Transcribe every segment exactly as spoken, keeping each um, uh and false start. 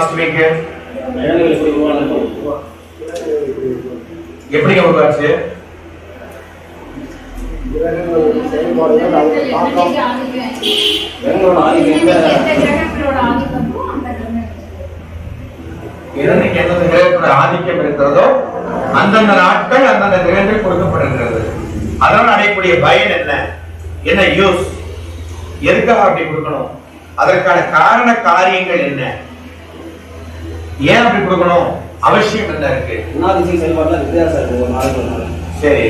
Last week எப்படிங்க உருவாச்சு? என்னைக்கு எந்தெந்த கிரகத்தோட ஆதிக்கம் இருக்கிறதோ அந்தந்த நாட்கள் அந்தந்த கிரகங்கள் கொடுக்கப்படுகிறது. அதனால் அடையக்கூடிய பயன் என்ன, என்ன யூஸ், எதுக்காக அப்படி கொடுக்கணும், அதற்கான காரண காரியங்கள் என்ன, ஏன் அப்படி கொடுக்கணும், அவசியம் என்ன இருக்கு? சரி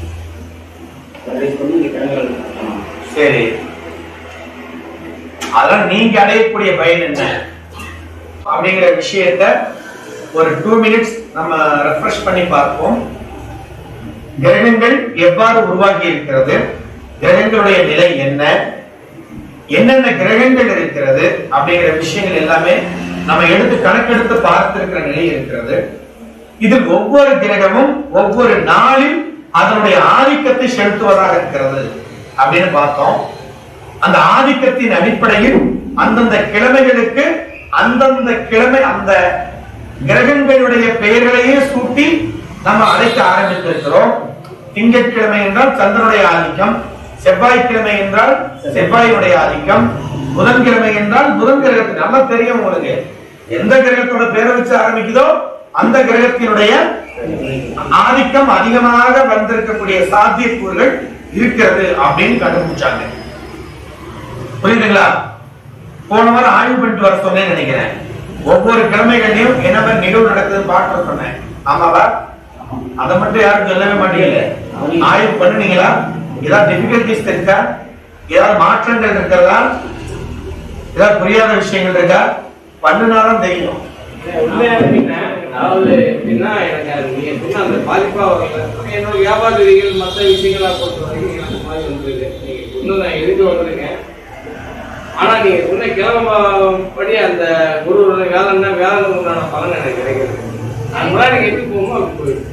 சரி அதெல்லாம் நீங்க அடையக்கூடிய பயன் என்ன அப்படிங்கிற விஷயத்தை ஒரு டூ மினிட்ஸ் நம்ம ரெஃப்ரெஷ் பண்ணி பார்ப்போம். கிரகங்கள் எவ்வாறு உருவாகி இருக்கிறது, கிரகங்களுடைய நிலை என்ன, என்னென்ன கிரகங்கள் இருக்கிறது அப்படிங்கிற விஷயங்கள் எல்லாமே நம்ம எடுத்து கணக்கெடுத்து பார்த்திருக்கிற நிலை இருக்கிறது. இதில் ஒவ்வொரு கிரகமும் ஒவ்வொரு நாளில் அதனுடைய ஆதிக்கத்தை செலுத்துவதாக இருக்கிறது அப்படின்னு பார்த்தோம். அந்த ஆதிக்கத்தின் அடிப்படையில் அந்தந்த கிழமைகளுக்கு அந்தந்த கிழமை அந்த கிரகங்களுடைய பெயர்களையே சூட்டி நம்ம அழைக்க ஆரம்பித்திருக்கிறோம். திங்கட்கிழமை என்றால் சந்திரனுடைய ஆதிக்கம், செவ்வாய்க்கிழமை என்றால் செவ்வாயுடைய ஆதிக்கம், புதன்கிழமை என்றால் புதன் கிரகத்துக்கு நல்லா தெரியும் உங்களுக்கு. எந்த கிரகத்தோட பேரை வச்சு ஆரம்பிக்குதோ அந்த கிரகத்தினுடைய ஆதிக்கம் அதிகமாக வந்திருக்கக்கூடிய சாத்தியக்கூறுகள் இருக்கிறது அப்படின்னு கண்டுபிடிச்சாங்க. புரியுதுங்களா? போன வாரம் ஆய்வு பண்ணிட்டு வர சொன்னேன்னு நினைக்கிறேன். ஒவ்வொரு கிழமைகளையும் என்ன நிகழ்வு நடக்குதுன்னு பார்க்க சொன்னேன். ஆமாவா? அதை மட்டும் யாரும் சொல்லவே மாட்டீங்கல்ல. ஆய்வு பண்ணுனீங்களா? ஏதாவது டிஃபிகல்டிஸ் இருக்கா, ஏதாவது மாற்றங்கள் இருக்கிறதா, ஏதாவது புரியாத விஷயங்கள் இருக்கா? பண்ணுனாலும் தெரியும். அதாவது எப்படின்னா எனக்கு நீங்க சொன்ன அந்த பாதிப்பா வரல. என்னோட வியாபார ரீதிகள் மற்ற விஷயங்களா பொறுத்த வரைக்கும் எனக்கு மாதிரி வந்துருக்கு. நீங்க சொன்னதான் எதுக்கு வந்துருங்க. ஆனா நீங்க சொன்ன கிழமை படி அந்த குருவோட வேலைன்னா வேலைன்னு பலன் எனக்கு கிடைக்கிறது. அது முன்னாடி நீங்க எப்படி போகணுமோ அப்படி போயிடும்.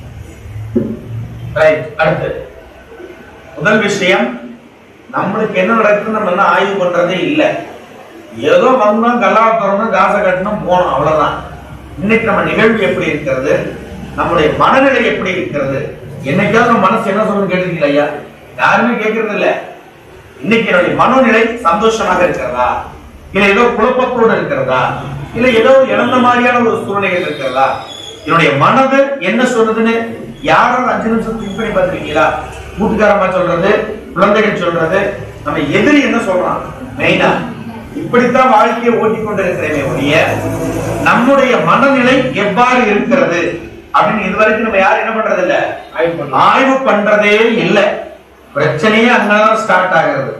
அடுத்து முதல் விஷயம், நம்மளுக்கு என்ன நடக்குதுன்னு நம்ம என்ன ஆய்வு பண்றதே இல்லை. ஏதோ வந்தோம், கல்லா திறந்தோம், காசை கட்டணும், போனோம், அவ்வளவுதான். இன்னைக்கு நம்ம நிகழ்வு எப்படி இருக்கிறது, நம்முடைய மனநிலை எப்படி இருக்கிறது, என்னைக்காவது மனசு என்ன சொல்லுன்னு கேட்டிருக்கீங்களா ஐயா? யாருமே கேட்கறது இல்ல. இன்னைக்கு என்னுடைய மனநிலை சந்தோஷமாக இருக்கிறதா, இல்ல ஏதோ குழப்பத்தோடு இருக்கிறதா, இல்ல ஏதோ இழந்த மாதிரியான ஒரு சூழ்நிலைகள் இருக்கிறதா, என்னுடைய மனது என்ன சொல்றதுன்னு யாரும் அஞ்சு நிமிஷம் திங்க் பண்ணி பார்த்துருக்கீங்களா? கூட்டுக்காரமா சொல்றது, குழந்தைகள் சொல்றது, நம்ம எதிரி என்ன சொல்றான் மெயினா, இப்படித்தான் வாழ்க்கையை ஓட்டிக்கொண்டு இருக்கிறேனே ஒழிய நம்முடைய மனநிலை எவ்வாறு இருக்கிறது அப்படின்னு இதுவரைக்கும் நம்ம யாரும் என்ன பண்றது இல்ல, ஆய்வு பண்றதே இல்லை. பிரச்சனையே அங்கதான் ஸ்டார்ட் ஆகிறது.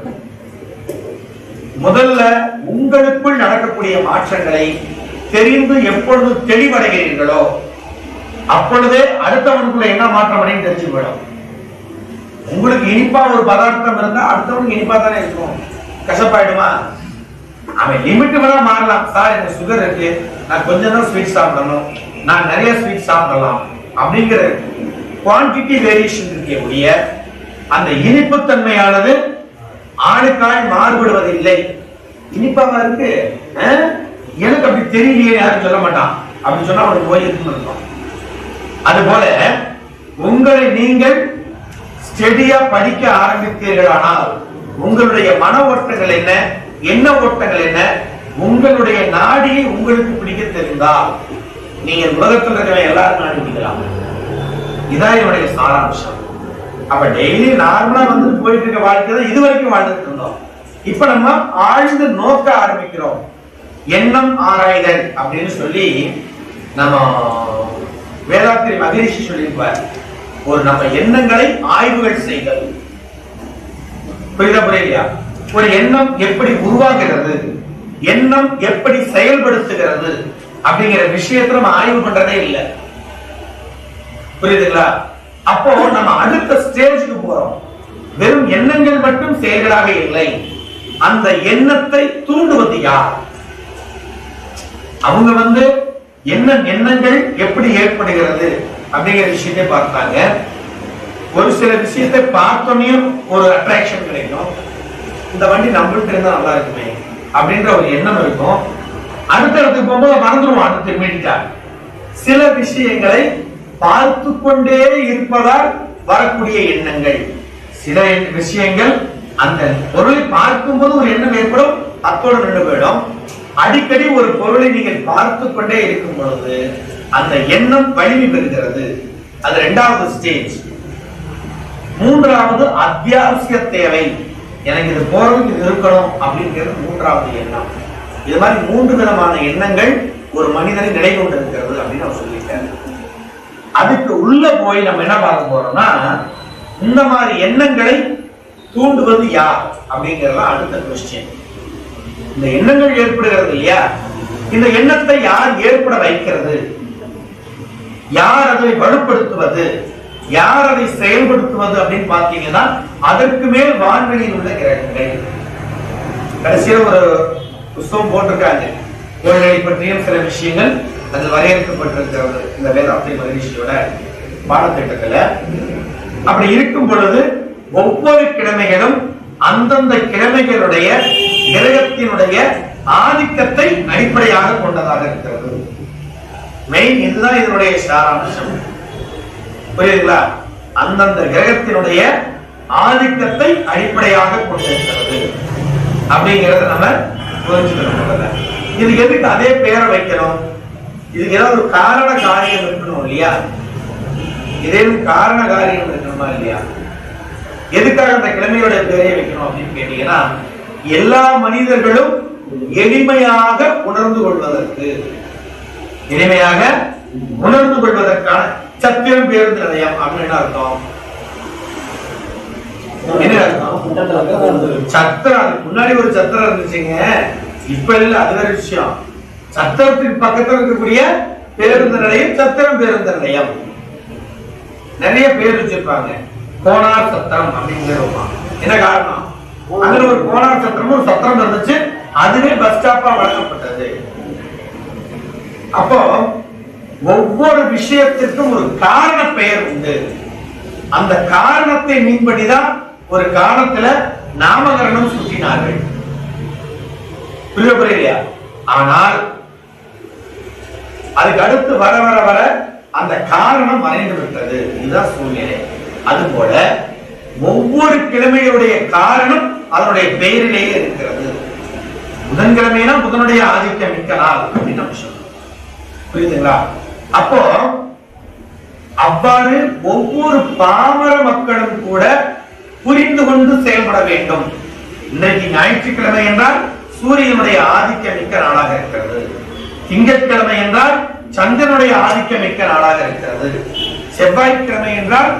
முதல்ல உங்களுக்குள் நடக்கக்கூடிய மாற்றங்களை தெரிந்து எப்பொழுது தெளிவடைகிறீர்களோ அப்பொழுதே அடுத்தவனுக்குள்ள என்ன மாற்றம் அப்படின்னு தெரிஞ்சு போயிடும். உங்களுக்கு இனிப்பா ஒரு பதார்த்தம் இருந்தா அடுத்தவனுக்கு இனிப்பா தானே இருக்கும், கசப்பாயிடுமா? அவன் லிமிட் வேணா மாறலாம். சார் எனக்கு சுகர் இருக்கு, நான் கொஞ்சம் தான் ஸ்வீட் சாப்பிடணும், நான் நிறைய ஸ்வீட் சாப்பிடலாம் அப்படிங்கிற குவான்டிட்டி வேரியேஷன் இருக்கே ஒழிய அந்த இனிப்பு தன்மையானது ஆளுக்காய் மாறுபடுவதில்லை. இனிப்பாவா இருக்கு எனக்கு அப்படி தெரியலையே யாரும் சொல்ல மாட்டான். அப்படி சொன்னா அவனுக்கு போய் இருக்கும். அது போல உங்களை நீங்கள் ஸ்டெடியா படிக்க ஆரம்பித்தீர்களானால் உங்களுடைய மன ஓட்டங்கள் என்ன, என்ன ஓட்டங்கள் என்ன, உங்களுடைய நாடியை உங்களுக்கு பிடிக்க தெரிந்தால் நீங்க உலகத்தில் இருக்கிற எல்லாரும் நாடி பிடிக்கலாம். இதான் என்னுடைய சாராம்சம். அப்ப டெய்லி நார்மலா வந்து போயிட்டு இருக்க வாழ்க்கை தான் இது வரைக்கும் வாழ்ந்துட்டு இருந்தோம். இப்ப நம்ம ஆழ்ந்து நோக்க ஆரம்பிக்கிறோம். எண்ணம் ஆராய்தல் அப்படின்னு சொல்லி நம்ம வேதாத்திரி மகரிஷி சொல்லியிருப்பார். ஒரு நம்ம எண்ணங்களை ஆய்வுகள் செய்தல். புரியுதா புரியலையா? ஒரு எண்ணம் எப்படி உருவாகிறது, எண்ணம் எப்படி செயல்படுத்துகிறது அப்படிங்கிற விஷயத்தை நம்ம ஆய்வு பண்றதே இல்லை. புரியுதுங்களா? அப்போ நம்ம அடுத்த ஸ்டேஜுக்கு போறோம். வெறும் எண்ணங்கள் மட்டும் செயல்களாக இல்லை, அந்த எண்ணத்தை தூண்டுவது யார்? அவங்க வந்து என்ன எண்ணங்கள் எப்படி ஏற்படுகிறது அப்படிங்கிற விஷயத்தை பார்த்தாங்க. ஒரு சில விஷயத்தை பார்த்தோன்னே ஒரு அட்ராக்ஷன் கிடைக்கும். இந்த வண்டி நம்மள்கிட்ட இருந்தா நல்லா இருக்குமே அப்படின்ற ஒரு எண்ணம் இருக்கும். அடுத்தடுத்து போகும்போது மறந்துடுவோம். அடுத்து இமீடியட்டா சில விஷயங்களை பார்த்து கொண்டே இருப்பதால் வரக்கூடிய எண்ணங்கள். சில விஷயங்கள் அந்த பொருளை பார்க்கும் போது ஒரு எண்ணம் ஏற்படும், அத்தோடு நின்று போயிடும். அடிக்கடி ஒரு பொருளை நீங்கள் பார்த்து கொண்டே இருக்கும் பொழுது அந்த எண்ணம் வலிமை பெறுகிறது. அது இரண்டாவது ஸ்டேஜ். மூன்றாவது அத்தியாவசிய தேவை, எனக்கு இது போறதுக்கு இது இருக்கணும் அப்படிங்கிறது மூன்றாவது எண்ணம். இது மாதிரி மூன்று விதமான எண்ணங்கள் ஒரு மனிதனை நிலை கொண்டிருக்கிறது அப்படின்னு நான் சொல்லிட்டேன். அதுக்கு உள்ள போய் நம்ம என்ன பார்க்க போறோம்னா, இந்த மாதிரி எண்ணங்களை தூண்டுவது யார் அப்படிங்கறத அடுத்த கொஸ்டின். இந்த எண்ணங்கள் ஏற்படுகிறது இல்லையா, இந்த எண்ணத்தை யார் ஏற்பட வைக்கிறது, யார் அதை வலுப்படுத்துவது, யார் அதை செயல்படுத்துவது அப்படின்னு பாத்தீங்கன்னா அதற்கு மேல் வான்வெளியில் உள்ள கிரகங்கள். கடைசியில் ஒரு புத்தகம் போட்டிருக்காங்க, கோள்களை பற்றியும் சில விஷயங்கள் அது வரையறுக்கப்பட்டிருக்கிறது இந்த வேதாத்ரி மகரிஷியோட பாடத்திட்டத்துல. அப்படி இருக்கும் பொழுது ஒவ்வொரு கிழமைகளும் அந்தந்த கிழமைகளுடைய கிரகத்தினுடைய ஆதிக்கத்தை அடிப்படையாக கொண்டதாக இருக்கிறது. மெயின் இதுதான் இதனுடைய சாராம்சம். புரியுதுங்களா? அந்தந்த கிரகத்தினுடைய ஆதிக்கத்தை அடிப்படையாக கொண்டிருக்கிறது அப்படிங்கறத நம்ம புரிஞ்சுக்கணும். இது எதுக்கு அதே பெயரை வைக்கணும்? இதுக்கு ஏதாவது ஒரு காரண காரியம் இருக்கணும் இல்லையா? ஏதேனும் காரண காரியம் இருக்கணுமா இல்லையா? எதுக்காக அந்த கிழமையோட பெயரை வைக்கணும் அப்படின்னு கேட்டீங்கன்னா, எல்லா மனிதர்களும் எளிமையாக உணர்ந்து கொள்வதற்கு எளிமையாக உணர்ந்து கொள்வதற்கான சத்திரம் பேருந்து நிலையம் அப்படின்னு அர்த்தம். என்ன அர்த்தம்? சத்திரம். அதுக்கு முன்னாடி ஒரு சத்திரம் இருந்துச்சுங்க, இப்ப இல்ல, அது வேற விஷயம். சத்திரத்தின் பக்கத்தில் இருக்கக்கூடிய பேருந்து நிலையம் சத்திரம் பேருந்து நிலையம். நிறைய பேர் வச்சிருப்பாங்க. கோனார் சத்திரம் அப்படிங்கிறோமா? என்ன காரணம்? அதுல ஒரு கோனார் சத்திரம் ஒரு சத்திரம் இருந்துச்சு, அதுவே பஸ் ஸ்டாப்பா வழங்கப்பட்டது. அப்போ ஒவ்வொரு விஷயத்திற்கும் ஒரு காரண பெயர் உண்டு. அந்த காரணத்தை மீன்படிதான் ஒரு காலத்துல நாமகரணம் சுட்டினார்கள். புரிய புரியலையா? ஆனால் அதுக்கு அடுத்து வர வர வர அந்த காரணம் மறைந்து விட்டது. இதுதான் சூழ்நிலை. அதுபோல ஒவ்வொரு கிழமையுடைய காரணம் அதனுடைய பெயரிலேயே இருக்கிறது. புதன்கிழமைனா புதனுடைய ஆதிக்கம் மிக்க நாள் அப்படின்னு நம்ம சொல்றோம். புரியுதுங்களா? அப்போ அவ்வாறு ஒவ்வொரு பாமர மக்களும் கூட புரிந்து கொண்டு செயல்பட வேண்டும். இன்றைக்கு ஞாயிற்றுக்கிழமை என்றால் சூரியனுடைய ஆதிக்கம் மிக்க நாளாக இருக்கிறது. திங்கட்கிழமை என்றால் சந்திரனுடைய ஆதிக்கம் மிக்க நாளாக இருக்கிறது. செவ்வாய்க்கிழமை என்றால்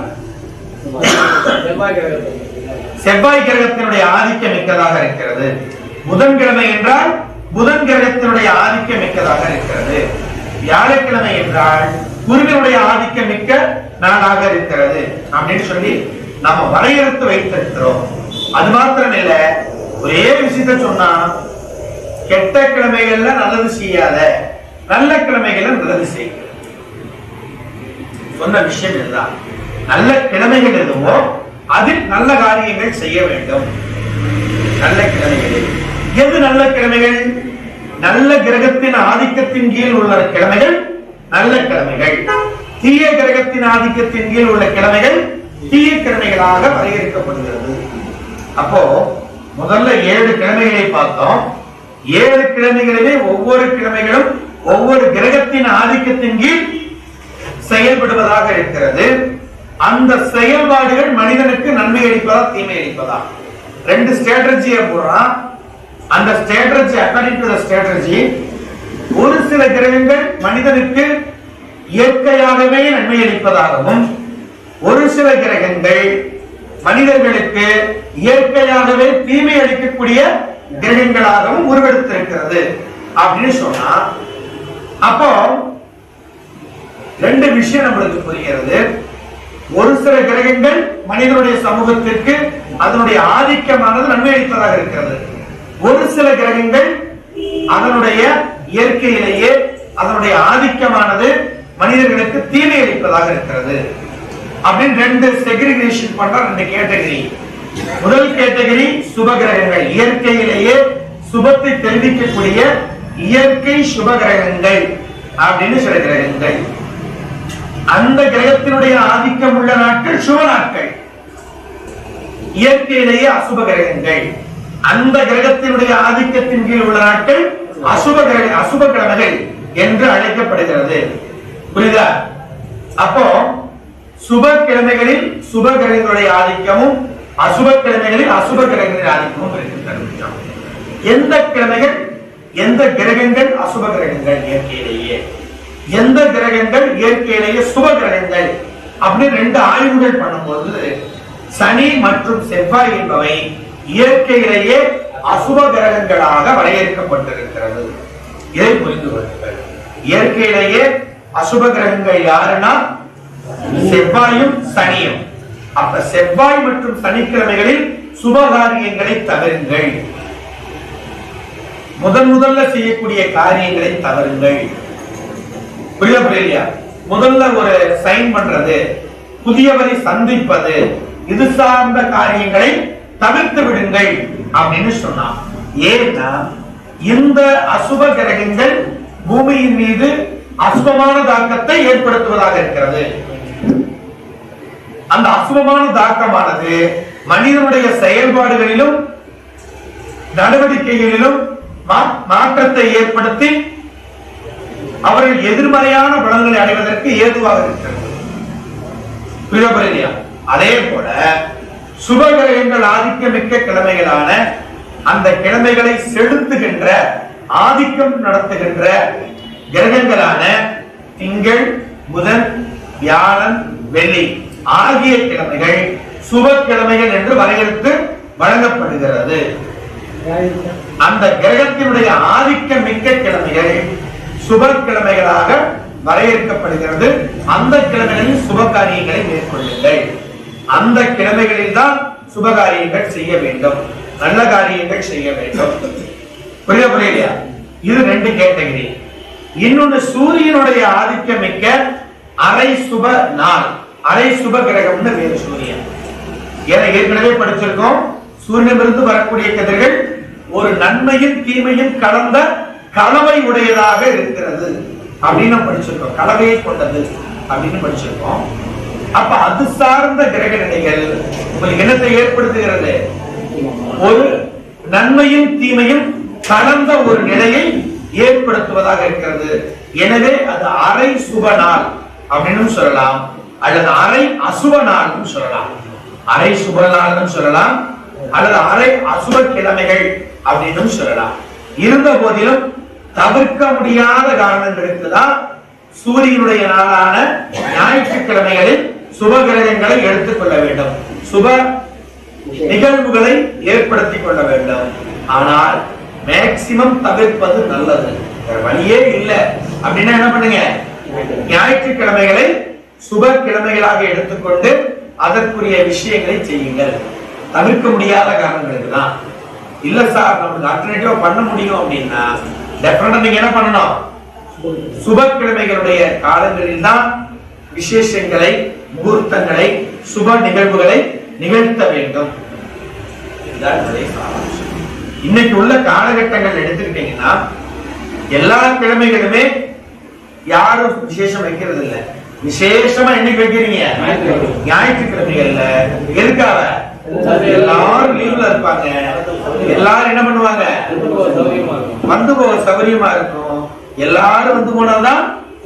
செவ்வாய் கிரகத்தினுடைய ஆதிக்கம் மிக்கதாக இருக்கிறது. புதன்கிழமை என்றால் புதன் கிரகத்தினுடைய ஆதிக்கம் மிக்கதாக இருக்கிறது. வியாழக்கிழமை என்றால் குருவினுடைய ஆதிக்கம் மிக்க நாளாக இருக்கிறது அப்படின்னு சொல்லி நம்ம வரையறுத்து வைத்திருக்கிறோம். அது மாத்திரம் இல்ல, ஒரே விஷயத்த சொன்னா, கெட்ட கிழமைகள்ல நல்லது செய்யாத, நல்ல கிழமைகள்ல நல்லது செய்ய சொன்ன விஷயம் இதுதான். நல்ல கிழமைகள் எதுவோ அதில் நல்ல காரியங்கள் செய்ய வேண்டும். நல்ல கிழமைகள் எது? நல்ல கிழமைகள் நல்ல கிரகத்தின் ஆதிக்கத்தின் கீழ் உள்ள கிழமைகள் நல்ல கிழமைகள். தீய கிரகத்தின் ஆதிக்கத்தின் கீழ் உள்ள கிழமைகள் தீய கிழமைகளாக வரையறுக்கப்படுகிறது. அப்போ முதல்ல ஏழு கிழமைகளை பார்த்தோம். ஏழு கிழமைகளிலே ஒவ்வொரு கிழமைகளும் ஒவ்வொரு கிரகத்தின் ஆதிக்கத்தின் கீழ் செயல்படுவதாக இருக்கிறது. அந்த செயல்பாடுகள் மனிதனுக்கு நன்மை அளிப்பதா தீமை அளிப்பதா? ரெண்டு ஸ்ட்ராட்டஜியை போடுறான். அந்த strategy according to the strategy, ஒரு சில கிரகங்கள் மனிதனுக்கு இயற்கையாகவே நன்மை அளிப்பதாகவும், ஒரு சில கிரகங்கள் மனிதர்களுக்கு இயற்கையாகவே தீமை அளிக்கக்கூடிய கிரகங்களாகவும் உருவெடுத்திருக்கிறது அப்படின்னு சொன்னா, அப்போ ரெண்டு விஷயம் நம்மளுக்கு புரிகிறது. ஒரு சில கிரகங்கள் மனிதனுடைய சமூகத்திற்கு அதனுடைய ஆதிக்கமானது நன்மை அளிப்பதாக இருக்கிறது. ஒரு சில கிரகங்கள் அதனுடைய இயற்கையிலேயே அதனுடைய ஆதிக்கமானது மனிதர்களுக்கு தீமை அளிப்பதாக இருக்கிறது அப்படின்னு ரெண்டு செக்ரிகேஷன் பண்ற ரெண்டு கேட்டகரி. முதல் கேட்டகரி சுப கிரகங்கள், இயற்கையிலேயே சுபத்தை தெரிவிக்கக்கூடிய இயற்கை சுப கிரகங்கள் அப்படின்னு சில கிரகங்கள். அந்த கிரகத்தினுடைய ஆதிக்கம் உள்ள நாட்கள் சுப நாட்கள். இயற்கையிலேயே அசுப கிரகங்கள். அந்த கிரகத்தினுடைய ஆதிக்கத்தின் கீழ் உள்ள நாட்கள் அசுப கிரக அசுப கிழமைகள் என்று அழைக்கப்படுகிறது. புரியுதா? அப்போ சுப கிழமைகளில் சுப கிரகங்களுடைய ஆதிக்கமும் அசுப கிழமைகளில் அசுப கிரகங்களின் ஆதிக்கமும் இருக்கின்றன. எந்த கிழமைகள் எந்த கிரகங்கள் அசுப கிரகங்கள் இயற்கையிலேயே, எந்த கிரகங்கள் இயற்கையிலேயே சுப கிரகங்கள் அப்படின்னு ரெண்டு ஆய்வுகள் பண்ணும்போது சனி மற்றும் செவ்வாய் என்பவை இயற்கையிலேயே அசுப கிரகங்களாக வரையறுக்கப்பட்டிருக்கிறது. இதை புரிந்து கொள்ளுங்கள். இயற்கையிலேயே அசுப கிரகங்கள் யாருன்னா செவ்வாயும் சனியும். அப்ப செவ்வாய் மற்றும் சனிக்கிழமைகளில் சுபகாரியங்களை தவிருங்கள். முதன் முதல்ல செய்யக்கூடிய காரியங்களை தவறுங்கள். புரியுதா புரியலையா? முதல்ல ஒரு சைன் பண்றது, புதியவரை சந்திப்பது, இது சார்ந்த காரியங்களை தவிர்த்து விடுங்கள் அப்படின்னு சொன்னான். ஏன்னா இந்த அசுப கிரகங்கள் பூமியின் மீது அசுபமான தாக்கத்தை ஏற்படுத்துவதாக இருக்கிறது. அந்த அசுபமான தாக்கமானது மனிதனுடைய செயல்பாடுகளிலும் நடவடிக்கைகளிலும் மாற்றத்தை ஏற்படுத்தி அவர்கள் எதிர்மறையான பலன்களை அடைவதற்கு ஏதுவாக இருக்கிறது. புரியுதா? அதே போல சுபகிரகங்கள் ஆதிக்கமிக்க கிழமைகளான அந்த கிழமைகளை செலுத்துகின்ற ஆதிக்கம் நடத்துகின்ற கிரகங்களான திங்கள், புதன், வியாழன், வெள்ளி ஆகிய கிழமைகள் சுப கிழமைகள் என்று வரையறுத்து வழங்கப்படுகிறது. அந்த கிரகத்தினுடைய ஆதிக்கம் மிக்க கிழமைகள் சுப கிழமைகளாக வரையறுக்கப்படுகிறது. அந்த கிழமைகளில் சுப காரியங்களை மேற்கொள்ளுங்கள். அந்த கிழமைகளில் தான் சுப காரியங்கள் செய்ய வேண்டும், நல்ல காரியங்கள் செய்ய வேண்டும். புரிய புரியலையா? இது ரெண்டு கேட்டகரி. இன்னொன்னு சூரியனுடைய ஆதிக்கம் மிக்க அரை சுப நாள், அரை சுப கிரகம்னு வேறு சூரியன். ஏற்கனவே படிச்சிருக்கோம். சூரியனிலிருந்து வரக்கூடிய கதிர்கள் ஒரு நன்மையும் தீமையும் கலந்த கலவை உடையதாக இருக்கிறது அப்படின்னு படிச்சிருக்கோம். கலவையை கொண்டது அப்படின்னு படிச்சிருக்கோம். அப்ப அது சார்ந்த கிரக நிலைகள் உங்களுக்கு என்னத்தை ஏற்படுத்துகிறது? ஒரு நன்மையும் தீமையும் கலந்த ஒரு நிலையை ஏற்படுத்துவதாக இருக்கிறது. எனவே அது அரை சுப நாள் அப்படின்னு சொல்லலாம், அல்லது அரை அசுப நாள் சொல்லலாம். அரை சுப நாள் சொல்லலாம், அல்லது அரை அசுப கிழமைகள் அப்படின்னு சொல்லலாம். இருந்த போதிலும் தவிர்க்க முடியாத காரணங்களுக்கு தான் சூரியனுடைய நாளான ஞாயிற்றுக்கிழமைகளில் சுப கிரகங்களை எடுத்துக்கொள்ள வேண்டும், சுப நிகழ்வுகளை ஏற்படுத்திக் கொள்ள வேண்டும். ஆனால் மேக்சிமம் தவிர்ப்பது நல்லது. வழியே இல்லை அப்படின்னா என்ன பண்ணுங்க? ஞாயிற்றுக்கிழமைகளை சுப கிழமைகளாக எடுத்துக்கொண்டு அதற்குரிய விஷயங்களை செய்யுங்கள். தவிர்க்க முடியாத காரணங்களுக்கு தான். இல்ல சார் நமக்கு ஆல்டர்னேட்டிவா பண்ண முடியும் அப்படின்னா டெஃபினட்டா நீங்க என்ன பண்ணணும்? சுப கிழமைகளுடைய காலங்களில் தான் விசேஷங்களை, முகூர்த்தங்களை, சுப நிகழ்வுகளை நிகழ்த்த வேண்டும். இன்னைக்கு உள்ள காலகட்டங்கள் எடுத்துக்கிட்டீங்கன்னா எல்லா கிழமைகளுமே யாரும் விசேஷம் வைக்கிறது இல்ல. விசேஷமா என்னைக்கு வைக்கிறீங்க? ஞாயிற்றுக்கிழமைகள்ல. எதுக்காக? எல்லாரும் லீவ்ல இருப்பாங்க. எல்லாரும் என்ன பண்ணுவாங்க? வந்து போக சௌகரியமா இருக்கும். எல்லாரும் வந்து போனாதான்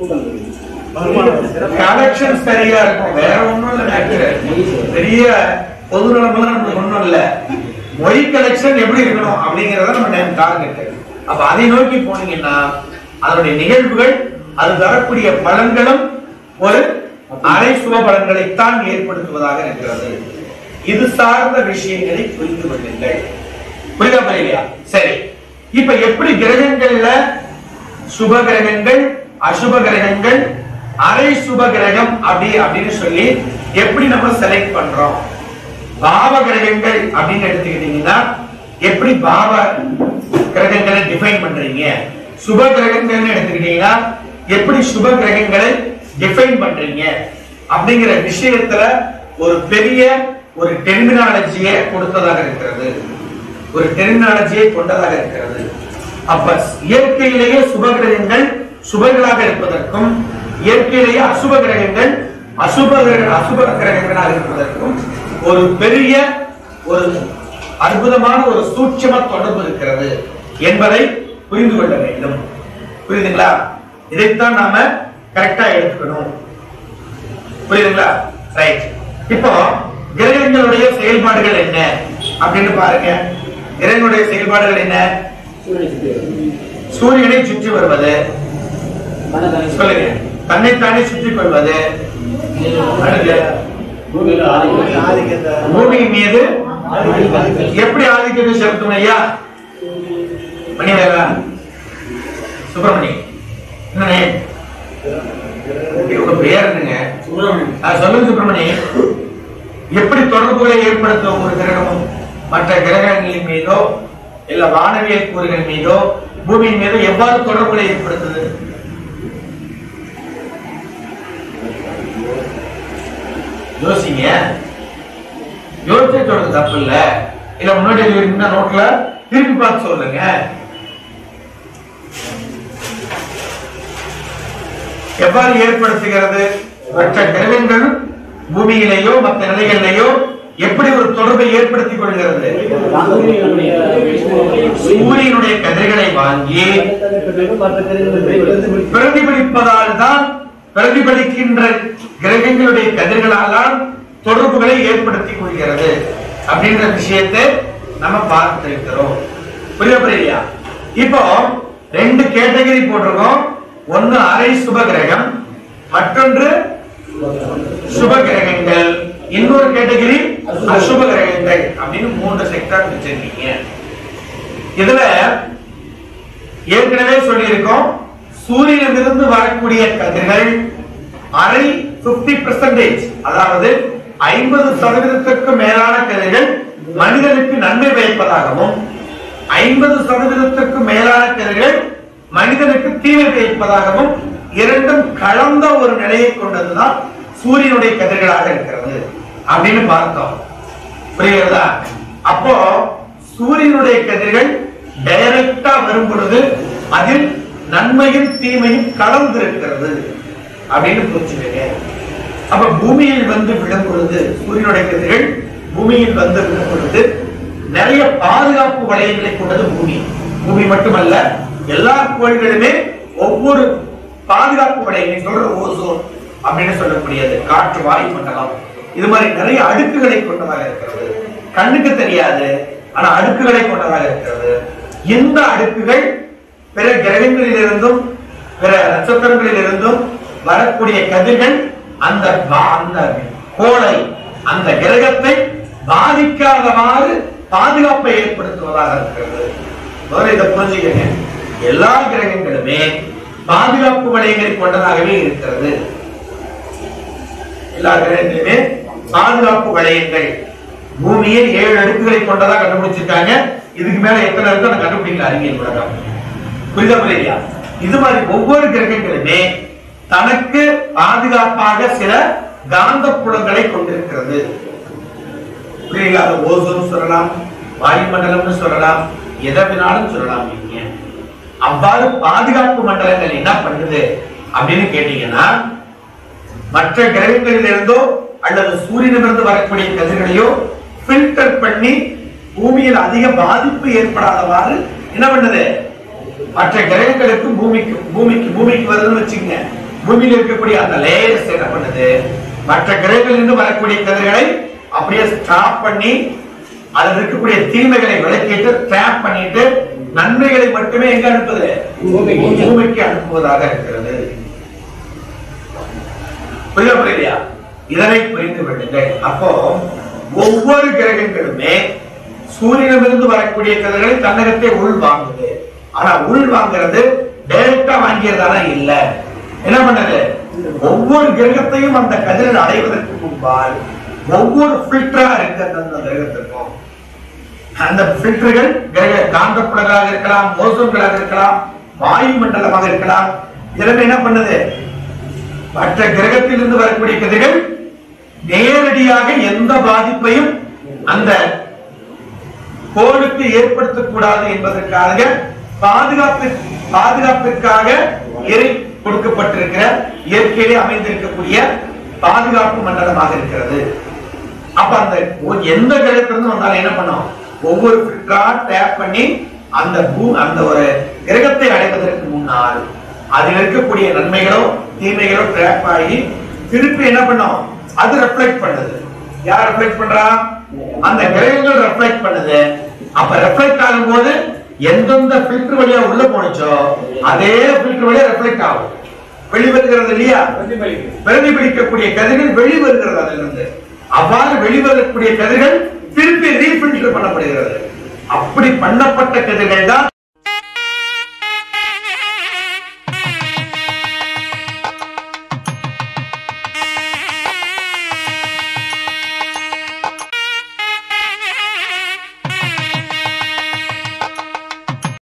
கலெக்ஷன் சரியா இருக்கும். வேற ஒண்ணும் இல்ல. பெரிய பொது நிலமெல்லாம் நமக்கு ஒண்ணும் இல்ல. மொய் கலெக்ஷன் எப்படி இருக்கணும் அப்படிங்கறத நம்ம டார்கெட். அப்ப அதை நோக்கி போனீங்கன்னா அதனுடைய நிகழ்வுகள், அது தரக்கூடிய பலன்களும் ஒரு அரை சுப பலன்களைத்தான் ஏற்படுத்துவதாக இருக்கிறது. இது சார்ந்த விஷயங்களை புரிந்து கொள்ளுங்கள். புரிதா புரியலையா? சரி, இப்ப எப்படி கிரகங்கள்ல சுப கிரகங்கள், அசுப கிரகங்கள், அரை சுப கிரகம் அப்படி அப்படின்னு சொல்லி எப்படி நம்ம செலக்ட் பண்றோம்? பாவ கிரகங்கள் அப்படின்னு எடுத்துக்கிட்டீங்கன்னா எப்படி பாவ கிரகங்களை டிஃபைன் பண்றீங்க? சுப கிரகங்கள் எடுத்துக்கிட்டீங்கன்னா எப்படி சுப கிரகங்களை டிஃபைன் பண்றீங்க அப்படிங்கிற விஷயத்துல ஒரு பெரிய ஒரு டெர்மினாலஜியை கொடுத்ததாக இருக்கிறது, ஒரு டெர்மினாலஜியை கொண்டதாக இருக்கிறது. அப்ப இயற்கையிலேயே சுப கிரகங்கள் சுபர்களாக இருப்பதற்கும் இயற்கையிலேயே அசுப கிரகங்கள் அசுப அசுப கிரகங்களாக இருப்பதற்கும் ஒரு பெரிய ஒரு அற்புதமான ஒரு சூட்சம தொடர்பு இருக்கிறது என்பதை புரிந்து கொள்ள வேண்டும். புரியுதுங்களா? இதைத்தான் நாம கரெக்டா எடுத்துக்கணும். புரியுதுங்களா? ரைட். இப்போ கிரகங்களுடைய செயல்பாடுகள் என்ன அப்படின்னு பாருங்க. கிரகங்களுடைய செயல்பாடுகள் என்ன? சூரியனை சுற்றி வருவது, சொல்லுங்க, தன்னைத்தானே சுற்றிக் கொள்வது, பூமியின் மீது எப்படி ஆதிக்கத்தை செலுத்தும்? ஐயா மணிவேலா சுப்பிரமணி பெயர் என்னங்க? சொல்லுங்க சுப்பிரமணி. எப்படி தொடர்புகளை ஏற்படுத்தும் ஒரு கிரகமும் மற்ற கிரகங்களின் மீதோ இல்ல வானவியல் கூறுகள் மீதோ பூமியின் மீதோ எவ்வாறு தொடர்புகளை ஏற்படுத்துது? யோசிங்க. யோசிச்சு சொல்றது தப்பு இல்ல. இல்ல முன்னாடி எழுதிருந்தா நோட்ல திருப்பி பார்த்து சொல்லுங்க. எவ்வாறு ஏற்படுத்துகிறது? மற்ற கிரகங்கள் பூமியிலேயோ மற்ற நிலைகளிலேயோ எப்படி ஒரு தொடர்பை ஏற்படுத்திக் கொள்கிறது? சூரியனுடைய கதிர்களை வாங்கி பிரதிபலிப்பதால் தான், பிரதிபலிக்கின்ற கிரகங்களுடைய கதிர்களால் தொடர்புகளை ஏற்படுத்திக் கொள்கிறது அப்படின்ற விஷயத்தை நம்ம பார்த்திருக்கிறோம். புரியுதா புரியலையா? இப்போ ரெண்டு கேட்டகரி போட்டிருக்கோம். ஒன்னு அரை சுப கிரகம், மற்றொன்று சுப கிரகங்கள், இன்னொரு கேட்டகரி அசுப கிரகங்கள் அப்படின்னு மூன்று செக்டர் வச்சிருக்கீங்க. இதுல ஏற்கனவே சொல்லி இருக்கோம், சூரியனிலிருந்து வரக்கூடிய கதிர்கள் அரை பிப்டி பெர்சன்டேஜ், அதாவது ஐம்பது சதவீதத்திற்கு மேலான கதிர்கள் மனிதனுக்கு நன்மை பயப்பதாகவும் ஐம்பது சதவீதத்திற்கு மேலான கதிர்கள் மனிதனுக்கு தீமை பயப்பதாகவும் இரண்டும் கலந்த ஒரு நிலையை கொண்டதுதான் சூரியனுடைய கதிர்களாக இருக்கிறது அப்படின்னு பார்த்தோம். புரியுதா? அப்போ சூரியனுடைய கதிர்கள் டைரக்டா வரும் பொழுது அதில் நன்மையும் தீமையும் கலந்து இருக்கிறது அப்படின்னு புரிஞ்சுக்கங்க. அப்ப பூமியில் வந்து விடும் பொழுது, சூரியனுடைய கதிர்கள் பூமியில் வந்து விடும் பொழுது நிறைய பாதுகாப்பு வளையங்களை கொண்டது பூமி. பூமி மட்டுமல்ல, எல்லா கோள்களுமே ஒவ்வொரு பாதுகாப்பு வளையங்களை சொல்ற ஓசோன் அப்படின்னு சொல்லக்கூடியது, காற்று வாயு மண்டலம், இது மாதிரி நிறைய அடுக்குகளை கொண்டதாக இருக்கிறது. கண்ணுக்கு தெரியாது, ஆனா அடுக்குகளை கொண்டதாக இருக்கிறது. இந்த அடுக்குகள் பிற கிரகங்களில் இருந்தும் பிற நட்சத்திரங்களில் இருந்தும் வரக்கூடிய கதிர்கள் அந்த அந்த கோளை, அந்த கிரகத்தை பாதிக்காதவாறு பாதுகாப்பை ஏற்படுத்துவதாக இருக்கிறது. இதை புரிஞ்சுக்கங்க. எல்லா கிரகங்களுமே பாதுகாப்பு வளையங்களை கொண்டதாகவே இருக்கிறது. எல்லா கிரகங்களுமே பாதுகாப்பு வளையங்கள். பூமியில் ஏழு அடுக்குகளை கொண்டதாக கண்டுபிடிச்சிருக்காங்க. இதுக்கு மேல எத்தனை இருக்கு கண்டுபிடிக்கல அறிவியல் உலகம். புரிதா புரியா? இது மாதிரி ஒவ்வொரு கிரகங்களுமே தனக்கு பாதுகாப்பாக சில காந்த புலங்களை கொண்டிருக்கிறது. புரியுங்களா? அது ஓசோன் சொல்லலாம், வாயுமண்டலம்னு சொல்லலாம், எதை வேணாலும் சொல்லலாம். நீங்க அவ்வாறு பாதுகாப்பு மண்டலங்கள் என்ன பண்ணுது அப்படின்னு கேட்டீங்கன்னா, மற்ற கிரகங்களில் இருந்தோ அல்லது சூரியனிலிருந்து வரக்கூடிய கதிர்களையோ பில்டர் பண்ணி பூமியில் அதிக பாதிப்பு ஏற்படாதவாறு என்ன பண்ணுது? மற்ற கிரகங்களுக்கு பூமிக்கு பூமிக்கு பூமிக்கு வருதுன்னு வச்சுக்கங்க, பூமியில் இருக்கக்கூடிய அந்த லேயர்ஸ் என்ன பண்ணுது? மற்ற கிரகங்களில் இருந்து வரக்கூடிய கதிர்களை அப்படியே ஸ்டாப் பண்ணி அதில் இருக்கக்கூடிய தீமைகளை விலக்கிட்டு ட்ராப் பண்ணிட்டு நன்மைகளை மட்டுமே எங்க அனுப்புது? பூமிக்கு அனுப்புவதாக இருக்கிறது. புரியுதா புரியலையா? இதனை புரிந்து விடுங்கள். அப்போ ஒவ்வொரு கிரகங்களுமே சூரியனிலிருந்து வரக்கூடிய கதிர்களை தன்னகத்தை உள் வாங்குது. ஆனா உள் வாங்குறது டைரக்டா வாங்கிறதானா இல்ல. என்ன பண்ணது? ஒவ்வொரு கிரகத்தையும் அந்த கதிர்கள் அடைவதற்கு முன்பால் ஒவ்வொரு பில்டரா இருக்கு அந்த கிரகத்திற்கும். அந்த பில்டர்கள் கிரக காந்தப்புலங்களாக இருக்கலாம், ஓசோன்களாக இருக்கலாம், வாயு மண்டலமாக இருக்கலாம். இதெல்லாம் என்ன பண்ணுது? மற்ற கிரகத்தில் இருந்து வரக்கூடிய கதிர்கள் நேரடியாக எந்த பாதிப்பையும் அந்த கோளுக்கு ஏற்படுத்தக்கூடாது என்பதற்காக பாதுகாப்பு பாதுகாப்பிற்காக இறை கொடுக்கப்பட்டிருக்கிற இயற்கையிலே அமைந்திருக்கக்கூடிய பாதுகாப்பு மண்டலமாக இருக்கிறது. அப்ப அந்த எந்த கிரகத்திலிருந்து வந்தாலும் என்ன பண்ணும், ஒவ்வொரு ஃபில்டரா டேப் பண்ணி அந்த பூ அந்த ஒரு கிரகத்தை அடைவதற்கு முன்னால் அதில் இருக்கக்கூடிய நன்மைகளோ தீமைகளோ ட்ராப் ஆகி திருப்பி என்ன பண்ணும், அது ரெஃப்ளெக்ட் பண்ணுது. யார் ரெஃப்ளெக்ட் பண்றா? அந்த கிரகங்கள் ரெஃப்ளெக்ட் பண்ணுது. அப்ப ரெஃப்ளெக்ட் ஆகும் போது எந்தெந்த ஃபில்டர் வழியா உள்ள போனுச்சோ அதே ஃபில்டர் வழியா ரெஃப்ளெக்ட் ஆகும். வெளிவருகிறது இல்லையா? பிரதிபலிக்கக்கூடிய கதிர்கள் வெளிவருகிறது. அதிலிருந்து அவ்வாறு வெளிவரக்கூடிய கதிர்கள் திருப்பி ரீஃபில்டர் பண்ணப்படுகிறது. அப்படி பண்ணப்பட்ட கதிர்கள் தான்